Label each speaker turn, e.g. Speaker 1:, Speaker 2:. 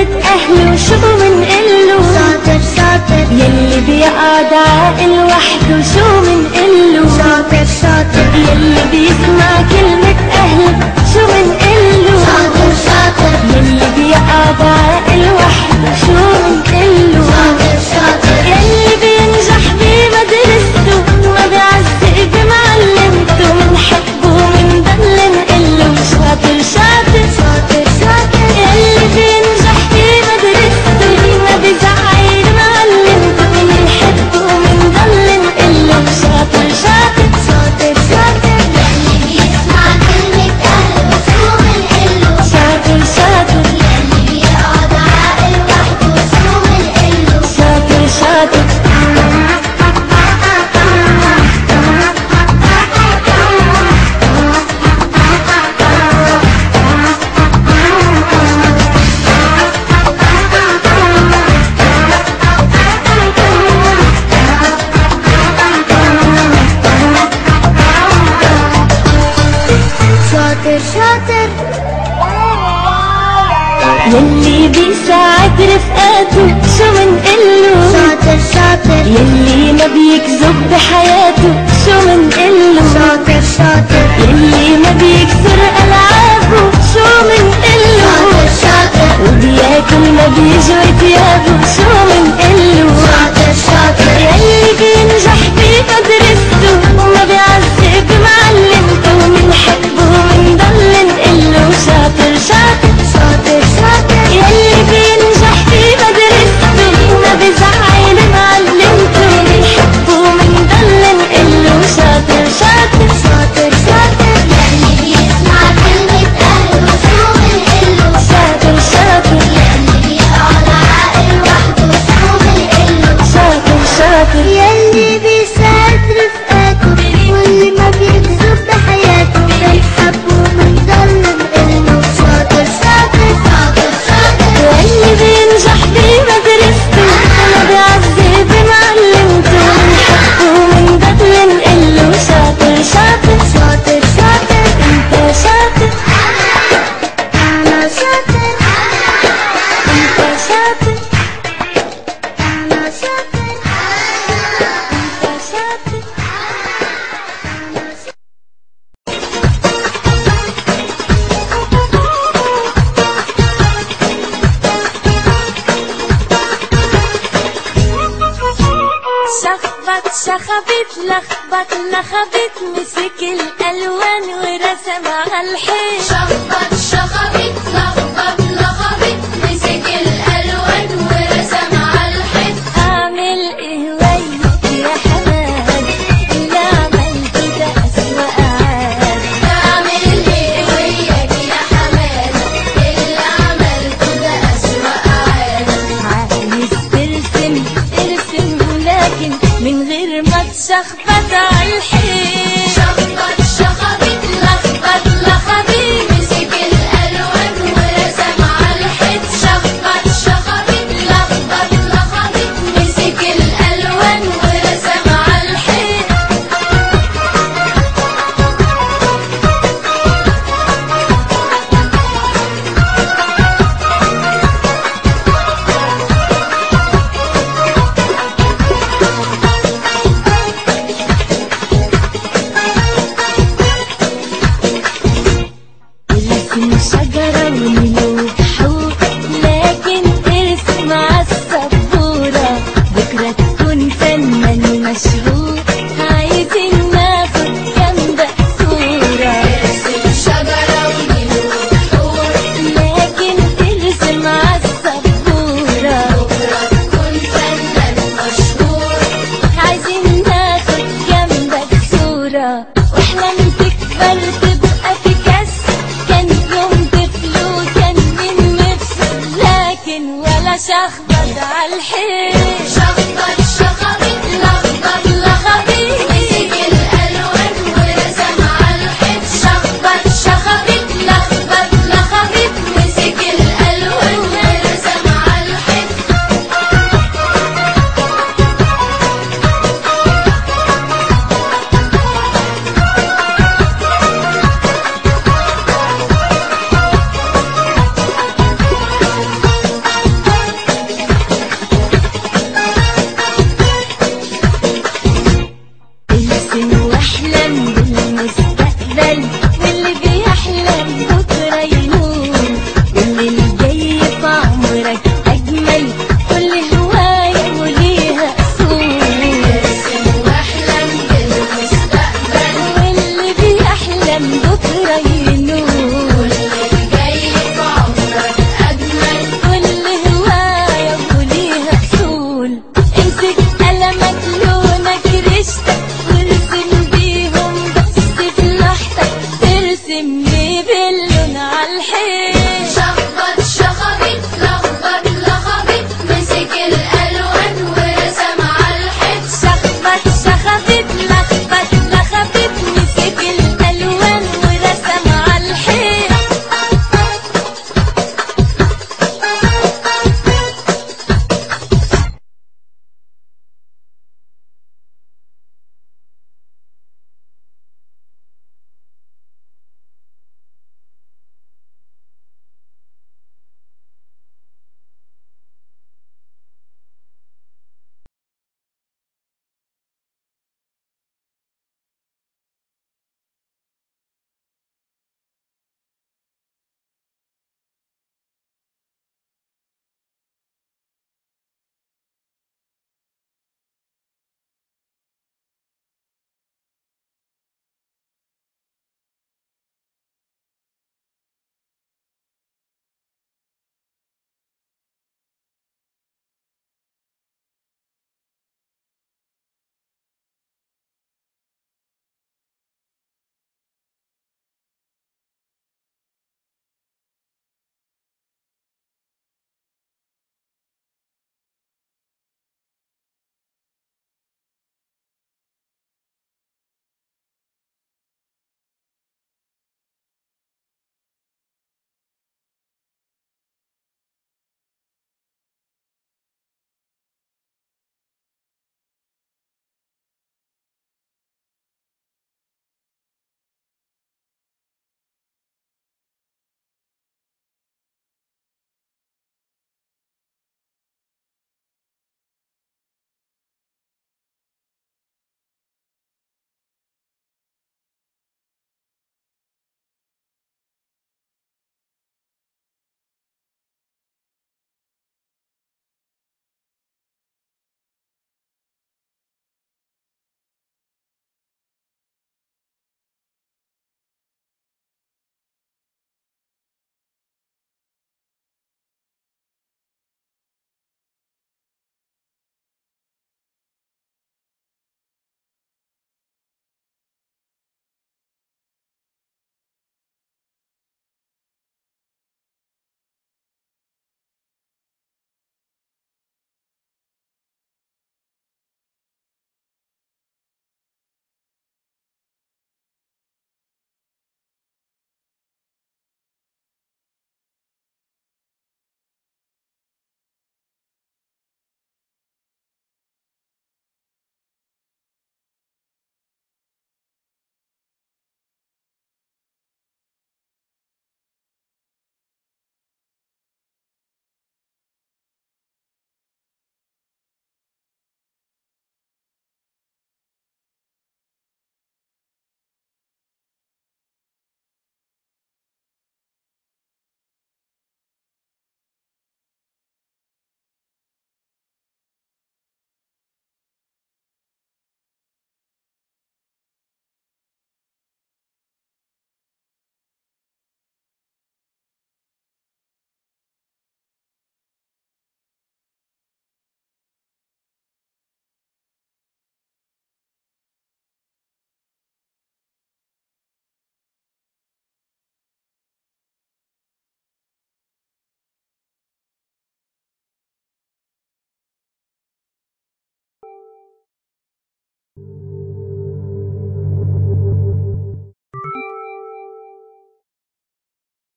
Speaker 1: كلمة أهله شو منقله؟
Speaker 2: شاطر شاطر
Speaker 1: يلي بيقعد عاقل وحده شو منقله؟
Speaker 2: شاطر شاطر
Speaker 1: يلي بيسمع كلمة أهله شو منقله؟
Speaker 2: شاطر شاطر
Speaker 1: يلي بيقعد عاقل وحده شو منقله؟
Speaker 2: شاطر شاطر
Speaker 1: يلي بينجح بمدرسته وما بيعزق بمعلمته منحبه ومنضل نقله شاطر شاطر
Speaker 2: شاطر شاطر
Speaker 1: يلي بينجح بمدرسته وما بيزعل معلمته منحبه ومنضل نقله شاطر شاطر
Speaker 2: شاطر شاطر يلي بيسمع كلمة أهله شو منقله؟
Speaker 1: شاطر شاطر
Speaker 2: يلي بيقعد عاقل وحده شو منقله؟
Speaker 1: شاطر شاطر
Speaker 2: شاطر شاطر
Speaker 1: يلي بيساعد رفقاته شو منقله؟
Speaker 2: شاطر شاطر
Speaker 1: يلي ما بيكذب بحياته شو منقله؟
Speaker 2: شاطر شاطر
Speaker 1: يلي ما بيكسر ألعابه شو منقله؟
Speaker 2: شاطر شاطر
Speaker 1: وبياكل ما بيجوي ثيابه شو منقله؟
Speaker 2: شاطر شاطر
Speaker 1: يلي بينجح بمدرسته وما بيعذب بمعلمته ومنحبه ومنضل نقله شاطر شاطر
Speaker 2: شاطر شاطر
Speaker 1: يلي بينجح بمدرسته وما بيزعل معلمته ومنحبه ومنضل نقله شاطر شاطر
Speaker 2: شاطر شاطر يلي بيسمع كلمة أهله شو منقله؟
Speaker 1: شاطر شاطر
Speaker 2: يلي بيقعد عاقل وحده شو منقله؟
Speaker 1: شاطر شاطر
Speaker 2: يلي بيساعد رفقاته واللي ما بيكذب بحياته بيحبه ومنضل نقله شاطر شاطر شاطر شاطر
Speaker 1: واللي بينجح بمدرسته وما بيعذب بمعلمته ومنحبه ومنضل نقله شاطر شاطر
Speaker 2: شاطر شاطر
Speaker 1: انت شاطر
Speaker 2: أنا شاطر
Speaker 1: انت شاطر
Speaker 2: أنا شاطر
Speaker 1: انت شاطر شخبط شخبت لخبط لخبت مسك الألوان ورسم عالحيط
Speaker 2: شخبط شخبط لخبط لخبط مسك الألوان ورسم عالحيط
Speaker 1: أعمل إيه وياك يا حماد اللي عملته ده أسوأ عاد
Speaker 2: أعمل إيه وياك يا حماد اللي عملته ده أسوأ عادة
Speaker 1: عايز ترسم ارسم لكن من غير ما تشخبط عالحيط
Speaker 2: شخبط شخبط لخبط لخبط مسك الألوان ورسم عالحيط شخبط شخبط لخبط لخبط مسك الألوان ورسم عالحيط
Speaker 1: ارسم شجرة ونلوح حوت لكن ارسم عالسبورة بكرة تكون فنان مشهور عايزين ناخد جنبك صورة
Speaker 2: ارسم شجرة ونلوح حور
Speaker 1: لكن ارسم عالسبورة
Speaker 2: بكرة تكون فنان مشهور
Speaker 1: عايزين ناخد جنبك صورة واحلم تكبر تبقى بيكاسو كان يوم طفل وكان من نفسه لكن ولا شخبط عالحيط
Speaker 2: شخبط